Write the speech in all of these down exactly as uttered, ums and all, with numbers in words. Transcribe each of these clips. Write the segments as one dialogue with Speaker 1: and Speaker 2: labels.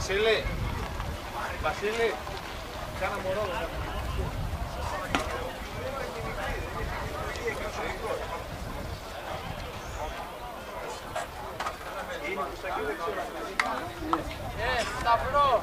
Speaker 1: Βασίλη, Βασίλη, κάνα μωρό.
Speaker 2: Ε, Σταυρό!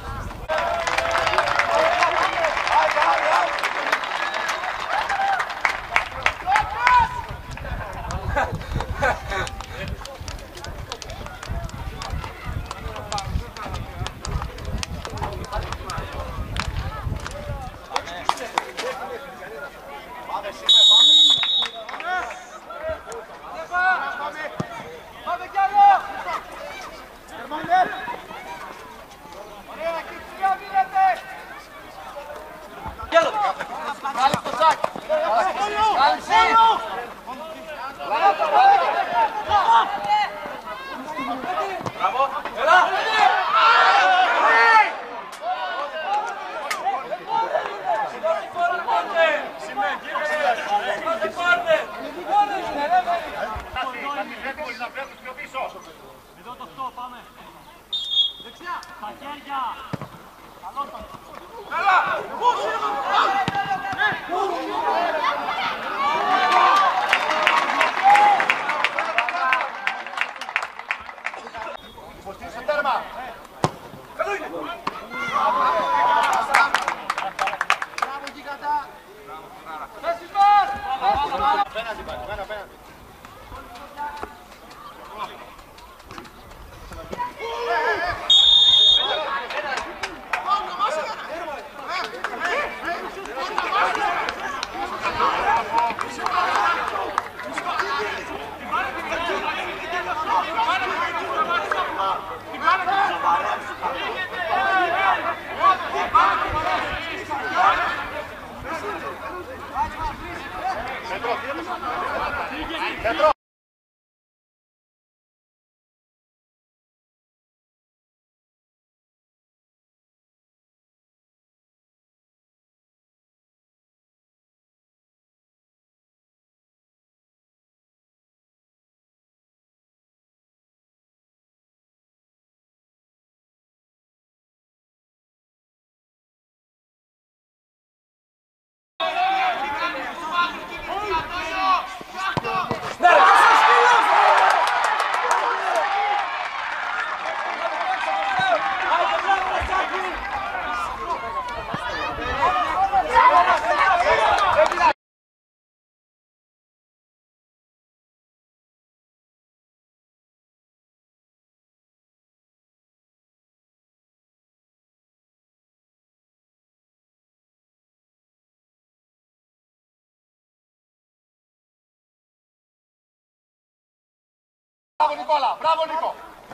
Speaker 1: Μπράβο Νικόλα, μπράβο Νίκο!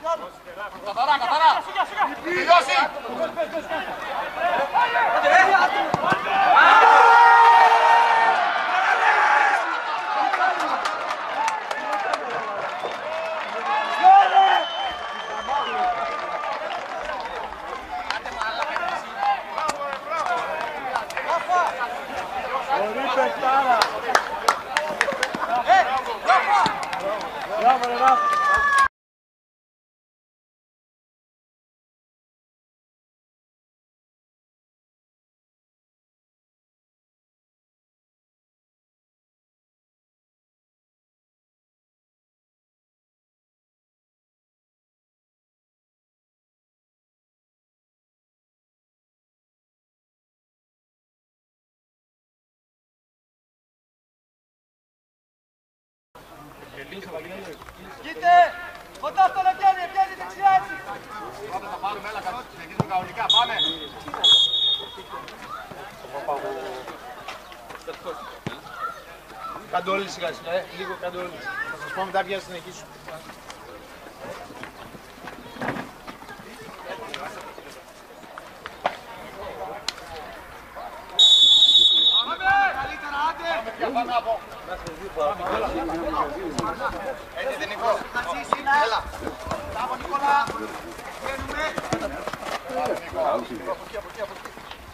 Speaker 1: Καθαρά, καθαρά! Τελειώσει!
Speaker 3: Μπράβο, ρε Ράφη.
Speaker 2: Κοίτε! Κοντά στο Λεκένι, πιάνει δεξιά έτσι!
Speaker 1: Πρώτα θα πάρουμε, έλα, συνεχίζουμε κανονικά, πάμε! Κάντε όλοι σιγά σιγά, ε, λίγο κάντε όλοι. Θα σας πω μετά ποια συνεχίσουν.
Speaker 2: Καλύτερα, άντε!
Speaker 1: Πάμε από. Έτσι δεν Νικό. Έλα.
Speaker 2: Μπράβο Νικόλα! Βγαίνουμε!
Speaker 1: Από εκεί, από εκεί, από εκεί.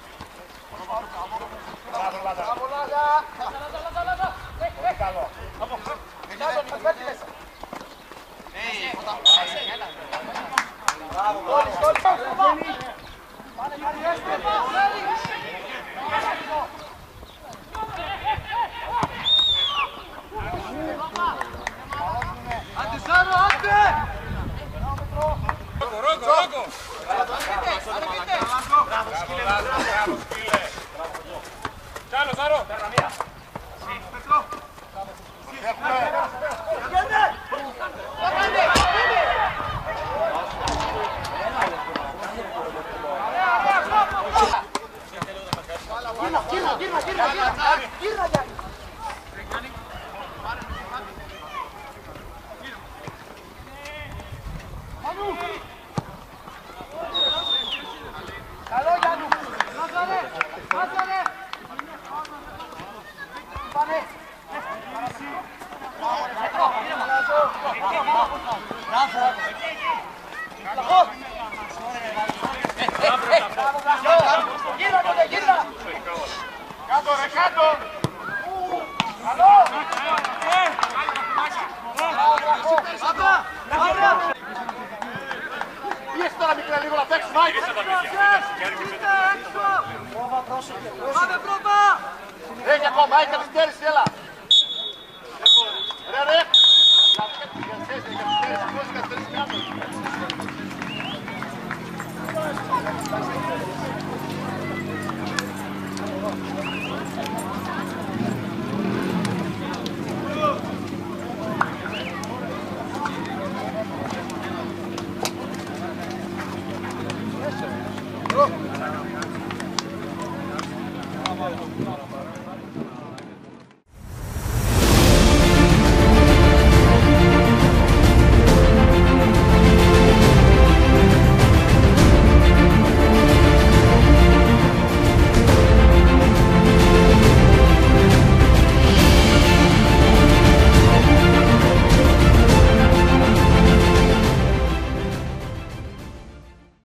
Speaker 1: Μπράβο Λάδα.
Speaker 2: Μπράβο Λάδα!
Speaker 1: Πολύ καλό.
Speaker 2: Λάδα, μην φέρνει μέσα!
Speaker 1: Μπράβο, μπράβο.
Speaker 2: Άντε Σάρο, άντε!
Speaker 4: Ρόκο, Ρόκο, Ρόκο!
Speaker 1: Μπράβο, σκύλε, μπράβο, σκύλε.
Speaker 4: Κι άλλο, Σάρο!
Speaker 2: Γύρνα, γύρνα, γύρνα, γύρνα, γύρνα, καλό Γιάννου, μάζανε, μάζανε. Πάνε. Γύρνα τότε, γύρνα.
Speaker 1: Κάτω, ρε, κάτω.
Speaker 2: Καλό. Πάμε.
Speaker 1: Πίεσε τώρα μικρέ λίγο να παίξουμε, Μάικ.
Speaker 2: Πάμε πρώτα!
Speaker 1: Έχει ακόμα, Μάικ, καθυστέρηση, έλα. Ρε, ρε. Καθυστέρηση, καθυστέρηση, πώς καθυστέρηση κάτω.
Speaker 2: Bravo.